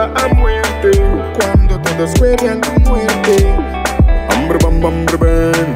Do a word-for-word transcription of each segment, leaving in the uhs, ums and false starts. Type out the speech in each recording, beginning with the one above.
asusta a muerte cuando todos huelen tu muerte. Hambre bam hambre ben.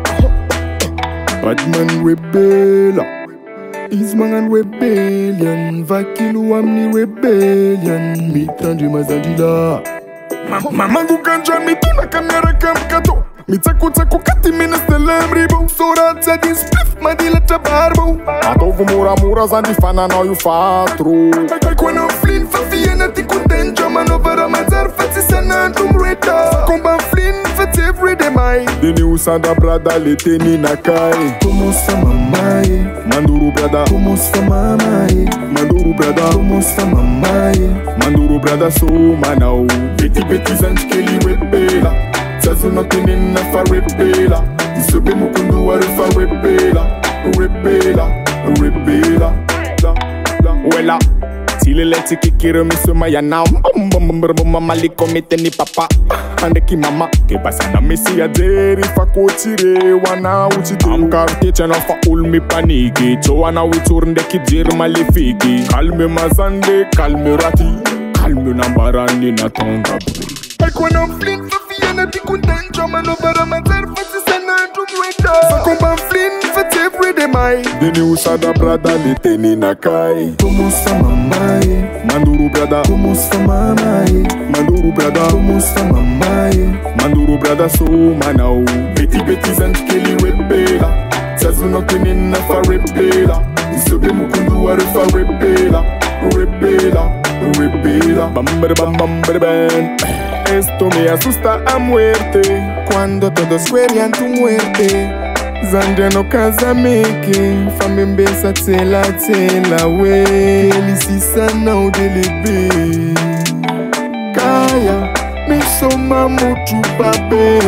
Batman rebella. Isman and rebellion. Vakilu amni rebellion. Mitandi mazandila. Mamangu kanja mituna kamera kamkato. Mitsaku tsaku kati minas telamribo. Sorat din spliff madila tabarbo. Atovu mura mura zandi fana now you fatro. Quando flin fa fiena ti contenta manovara mazar fati sanantum reta. Comba flin fati everyday mai. The news and the brother leteni nakai. Como sa mamai Manduru brother. Como sa mamai Manduru brother. Como sa mamai Manduru brother so manau. Beti beti zanskeli rebela. Sazu no tenin na fa rebela. Isobe mukundu wa fa rebela. Rebela, rebela, la, la. Wela, tile leti kikiro misuma ya now. Bum bum bum bum mama liko miteni papa. Ande ki mama, ke basa na misi ya deri fa kotire wana uchide. Am karte chana fa ulmi paniki. Chowana witurne ki dir malefiki. Kalme mazande, kalme rati. Kalme nambarani na tonga bui. Ekwana flin fa fiena ti kundenja manobara mazar fasi sana tumweta. Sakomba flin everyday mai. The news of the brother leteni nakai. Como sa mamai Manduru brother. Como sa mamai Manduru brother. Como sa mamai Manduru brother so manau. Beti beti zanskeli rebela. Sazu no tenin na fa rebela. Isobe mukundu wa fa rebela. Rebela, rebela. Bamber bam bamber ben. Esto me asusta a muerte cuando todos huelen tu muerte. Zande no kazameke, famembesa tela tela we. Elisisa na udelebe. Kaya, misoma mutu babe.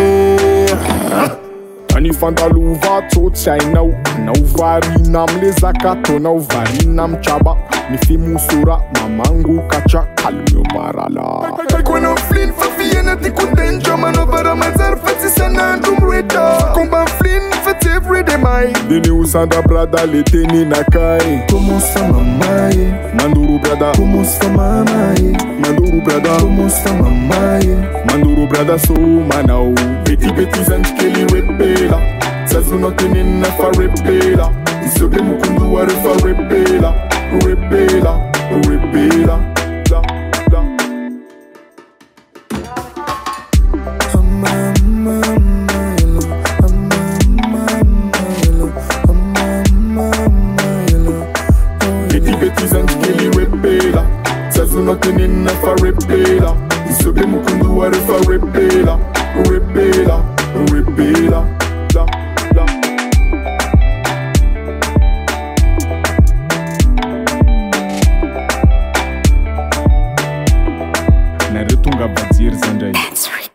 Tani fandalu va tot china u. Na uvari nam lezakato na uvari nam chaba. Mifi musura, mamangu kacha kalmio marala. Kwano flin fa fiena ti kundenja manovara mazar fati sanantum reta. Comba flin fati everyday mai. The news and the brother leteni nakai. Como sa mamai Manduru brother. Como sa mamai Manduru brother. Como sa mamai Manduru brother so manau. Beti beti zanskeli rebela. Sazu no tenin na fa rebela. Isobe mukundu wa fa rebela. Rebela, rebela, la, la. Beti beti zanskeli rebela. Sazu no tenin na fa rebela. Isobe mukundu wa fa rebela. Rebela, rebela, la, la. Narutunga Bazir Sanjay.